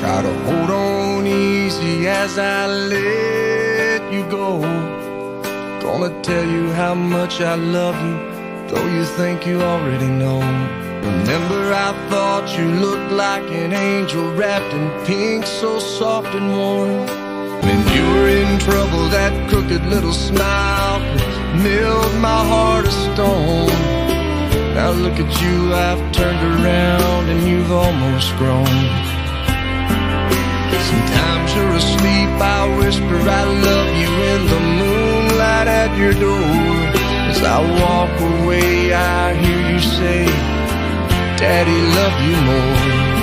Try to hold on easy as I let you go. Gonna tell you how much I love you, though you think you already know. Remember, I thought you looked like an angel wrapped in pink, so soft and warm. When you were in trouble, that crooked little smile could melt my heart of stone. Now look at you, I've turned around and you've almost grown. Sometimes you're asleep, I whisper I love you in the moonlight at your door. As I walk away, I hear you say, Daddy, love you more.